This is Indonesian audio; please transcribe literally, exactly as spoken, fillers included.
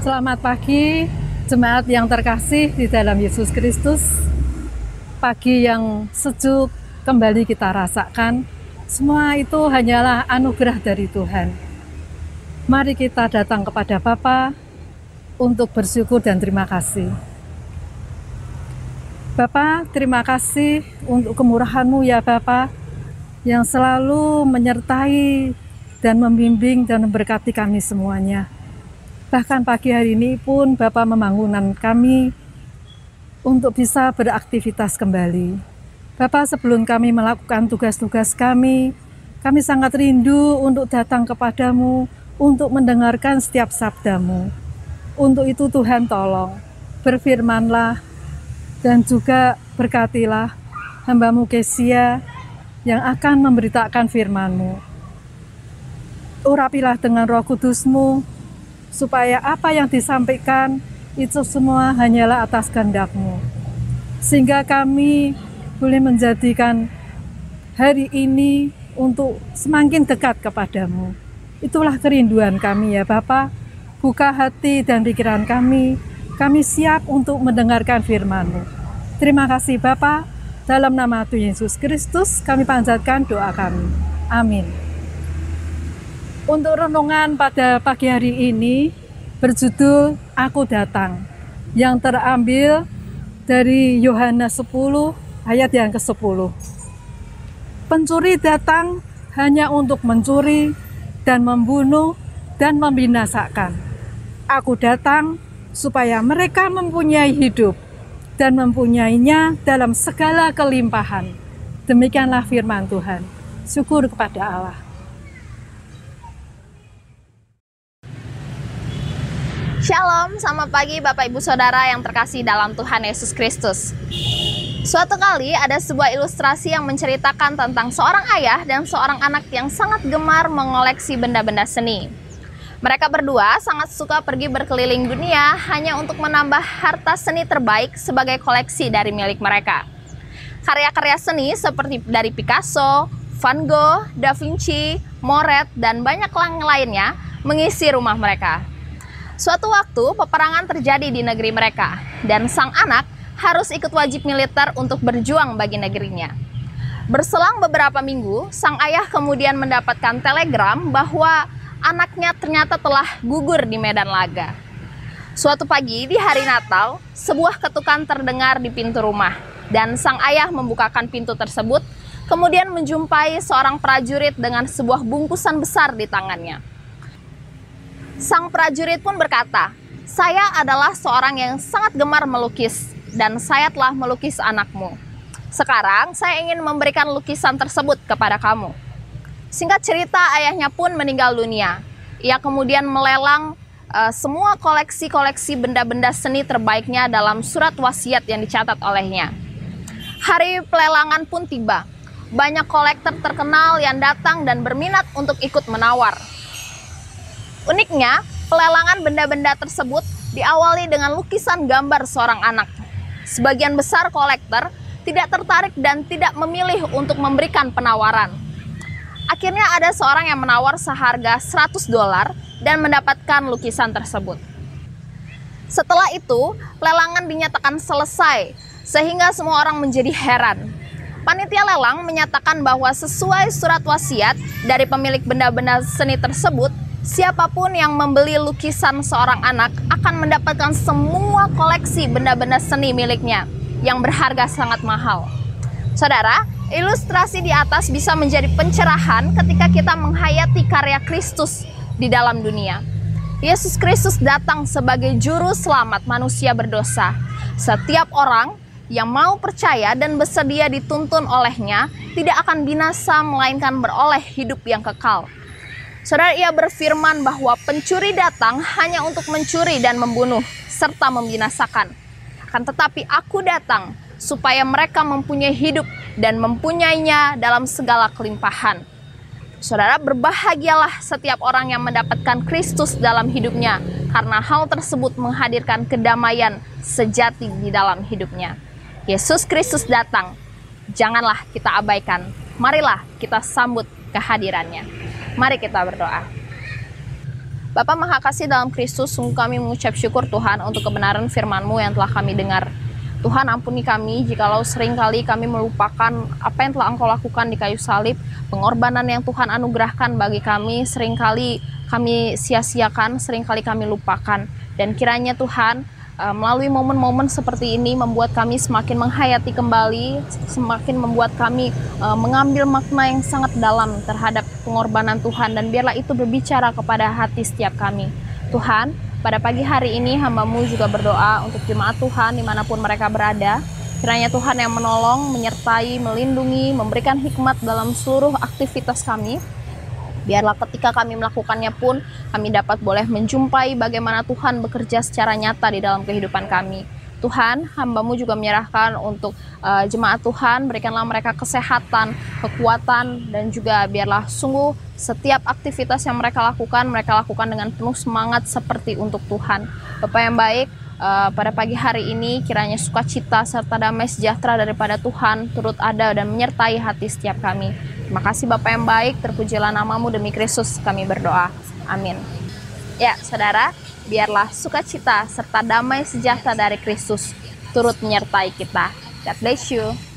Selamat pagi, jemaat yang terkasih di dalam Yesus Kristus. Pagi yang sejuk kembali kita rasakan. Semua itu hanyalah anugerah dari Tuhan. Mari kita datang kepada Bapa untuk bersyukur dan terima kasih. Bapa, terima kasih untuk kemurahan-Mu ya Bapa, yang selalu menyertai dan membimbing dan memberkati kami semuanya. Bahkan pagi hari ini pun Bapa membangunkan kami untuk bisa beraktivitas kembali. Bapa, sebelum kami melakukan tugas-tugas kami, kami sangat rindu untuk datang kepadamu, untuk mendengarkan setiap sabdamu. Untuk itu Tuhan tolong, berfirmanlah dan juga berkatilah hamba-Mu Kesia yang akan memberitakan firman-Mu. Urapilah dengan Roh Kudus-Mu, supaya apa yang disampaikan itu semua hanyalah atas kehendak-Mu. Sehingga kami boleh menjadikan hari ini untuk semakin dekat kepadamu. Itulah kerinduan kami ya Bapa. Buka hati dan pikiran kami, kami siap untuk mendengarkan firman-Mu. Terima kasih Bapa, dalam nama Tuhan Yesus Kristus kami panjatkan doa kami. Amin. Untuk renungan pada pagi hari ini berjudul Aku Datang, yang terambil dari Yohanes sepuluh ayat yang kesepuluh. Pencuri datang hanya untuk mencuri dan membunuh dan membinasakan. Aku datang supaya mereka mempunyai hidup dan mempunyainya dalam segala kelimpahan. Demikianlah firman Tuhan. Syukur kepada Allah. Shalom, selamat pagi Bapak Ibu Saudara yang terkasih dalam Tuhan Yesus Kristus. Suatu kali ada sebuah ilustrasi yang menceritakan tentang seorang ayah dan seorang anak yang sangat gemar mengoleksi benda-benda seni. Mereka berdua sangat suka pergi berkeliling dunia hanya untuk menambah harta seni terbaik sebagai koleksi dari milik mereka. Karya-karya seni seperti dari Picasso, Van Gogh, Da Vinci, Moret, dan banyak lainnya mengisi rumah mereka. Suatu waktu peperangan terjadi di negeri mereka, dan sang anak harus ikut wajib militer untuk berjuang bagi negerinya. Berselang beberapa minggu, sang ayah kemudian mendapatkan telegram bahwa anaknya ternyata telah gugur di medan laga. Suatu pagi di hari Natal, sebuah ketukan terdengar di pintu rumah, dan sang ayah membukakan pintu tersebut, kemudian menjumpai seorang prajurit dengan sebuah bungkusan besar di tangannya. Sang prajurit pun berkata, "Saya adalah seorang yang sangat gemar melukis, dan saya telah melukis anakmu. Sekarang saya ingin memberikan lukisan tersebut kepada kamu." Singkat cerita, ayahnya pun meninggal dunia. Ia kemudian melelang uh, semua koleksi-koleksi benda-benda seni terbaiknya dalam surat wasiat yang dicatat olehnya. Hari pelelangan pun tiba. Banyak kolektor terkenal yang datang dan berminat untuk ikut menawar. Uniknya, pelelangan benda-benda tersebut diawali dengan lukisan gambar seorang anak. Sebagian besar kolektor tidak tertarik dan tidak memilih untuk memberikan penawaran. Akhirnya ada seorang yang menawar seharga seratus dolar dan mendapatkan lukisan tersebut. Setelah itu, pelelangan dinyatakan selesai, sehingga semua orang menjadi heran. Panitia lelang menyatakan bahwa sesuai surat wasiat dari pemilik benda-benda seni tersebut, siapapun yang membeli lukisan seorang anak akan mendapatkan semua koleksi benda-benda seni miliknya yang berharga sangat mahal. Saudara, ilustrasi di atas bisa menjadi pencerahan ketika kita menghayati karya Kristus di dalam dunia. Yesus Kristus datang sebagai juru selamat manusia berdosa. Setiap orang yang mau percaya dan bersedia dituntun olehnya tidak akan binasa melainkan beroleh hidup yang kekal. Saudara, ia berfirman bahwa pencuri datang hanya untuk mencuri dan membunuh, serta membinasakan. Akan tetapi aku datang supaya mereka mempunyai hidup dan mempunyainya dalam segala kelimpahan. Saudara, berbahagialah setiap orang yang mendapatkan Kristus dalam hidupnya, karena hal tersebut menghadirkan kedamaian sejati di dalam hidupnya. Yesus Kristus datang, janganlah kita abaikan. Marilah kita sambut kehadirannya. Mari kita berdoa. Bapa Maha Kasih dalam Kristus, sungguh kami mengucap syukur Tuhan untuk kebenaran firman-Mu yang telah kami dengar. Tuhan, ampuni kami jikalau seringkali kami melupakan apa yang telah Engkau lakukan di kayu salib, pengorbanan yang Tuhan anugerahkan bagi kami, seringkali kami sia-siakan, seringkali kami lupakan. Dan kiranya Tuhan, melalui momen-momen seperti ini membuat kami semakin menghayati kembali, semakin membuat kami mengambil makna yang sangat dalam terhadap pengorbanan Tuhan, dan biarlah itu berbicara kepada hati setiap kami. Tuhan, pada pagi hari ini hamba-Mu juga berdoa untuk jemaat Tuhan dimanapun mereka berada. Kiranya Tuhan yang menolong, menyertai, melindungi, memberikan hikmat dalam seluruh aktivitas kami. Biarlah ketika kami melakukannya pun kami dapat boleh menjumpai bagaimana Tuhan bekerja secara nyata di dalam kehidupan kami. Tuhan, hamba-Mu juga menyerahkan untuk uh, jemaat Tuhan, berikanlah mereka kesehatan, kekuatan, dan juga biarlah sungguh setiap aktivitas yang mereka lakukan, mereka lakukan dengan penuh semangat seperti untuk Tuhan. Bapa yang baik, uh, pada pagi hari ini kiranya sukacita serta damai sejahtera daripada Tuhan turut ada dan menyertai hati setiap kami. Terima kasih Bapa yang baik, terpujilah nama-Mu, demi Kristus kami berdoa. Amin. Ya, saudara, biarlah sukacita serta damai sejahtera dari Kristus turut menyertai kita. God bless you.